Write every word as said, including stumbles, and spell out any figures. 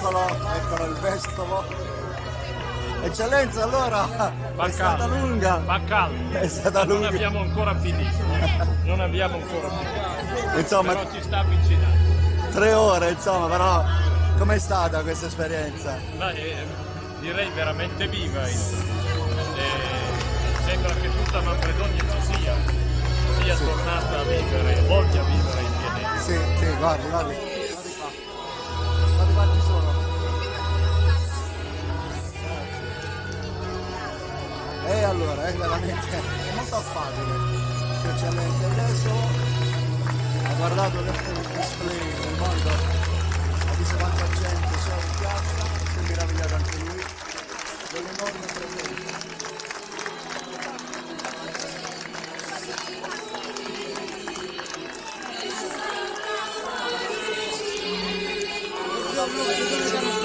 Eccolo, eccolo il vescovo. Eccellenza, allora Fa è stata caldo, lunga. fa caldo. È stata Non lunga. abbiamo ancora finito. Non abbiamo ancora finito. Insomma, Però ci sta avvicinando. tre ore, insomma, però com'è stata questa esperienza? Ma, eh, direi veramente viva. Eh, sembra che tutta Manfredonia ci sia, sia Sì. tornata a vivere, voglia vivere in pianeta. Sì, sì, guardi, guardi. Guardi qua. Guardi, guardi solo. E allora, è veramente è molto affabile. Sua Eccellenza, adesso ha guardato il display del mondo, ha visto quanta gente c'è in piazza, si è meravigliato anche lui dell'enorme presenza.